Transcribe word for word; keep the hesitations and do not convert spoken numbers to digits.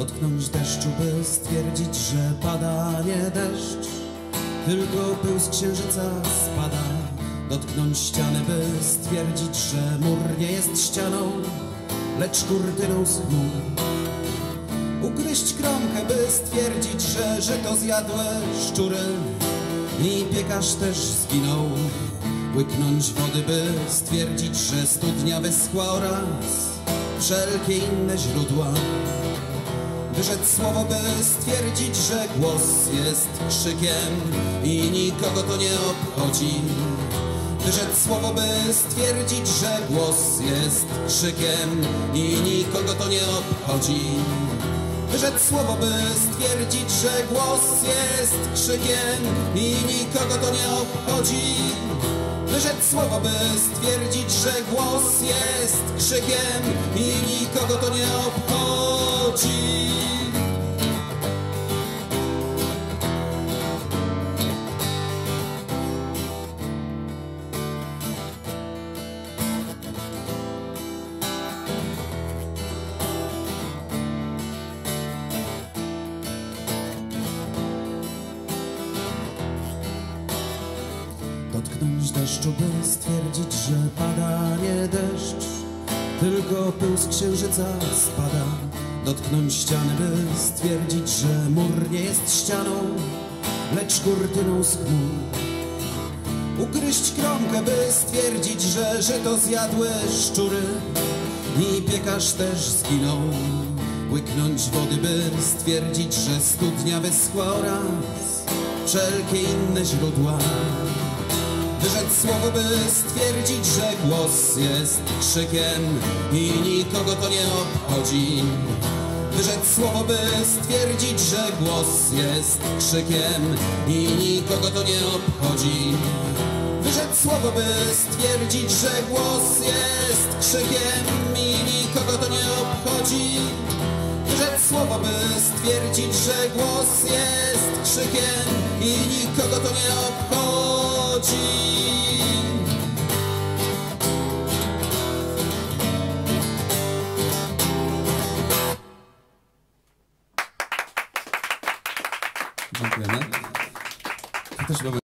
Dotknąć deszczu, by stwierdzić, że pada nie deszcz, tylko pył z księżyca spada. Dotknąć ściany, by stwierdzić, że mur nie jest ścianą, lecz kurtyną z chmur. Ugryźć kromkę, by stwierdzić, że żyto zjadłe szczury i piekarz też zginął. Łyknąć wody, by stwierdzić, że studnia wyschła oraz wszelkie inne źródła. Wyrzec słowo, by stwierdzić, że głos jest krzykiem i nikogo to nie obchodzi. Wyrzec słowo, by stwierdzić, że głos jest krzykiem i nikogo to nie obchodzi. Wyrzec słowo, by stwierdzić, że głos jest krzykiem i nikogo to nie obchodzi. Wyrzec słowo, by stwierdzić, że głos jest krzykiem i nikogo to nie obchodzi. Dotknąć deszczu, by stwierdzić, że pada nie deszcz, tylko pył z księżyca spada. Dotknąć ściany, by stwierdzić, że mur nie jest ścianą, lecz kurtyną z chmur. Ugryźć kromkę, by stwierdzić, że żyto zjadłe szczury i piekarz też zginął. Łyknąć wody, by stwierdzić, że studnia wyschła oraz wszelkie inne źródła. Wyrzec słowo, by stwierdzić, że głos jest krzykiem i nikogo to nie obchodzi. Wyrzec słowo, by stwierdzić, że głos jest krzykiem i nikogo to nie obchodzi. Wyrzec słowo, by stwierdzić, że głos jest krzykiem i nikogo to nie obchodzi. Wyrzec słowo, by stwierdzić, że głos jest krzykiem i nikogo to nie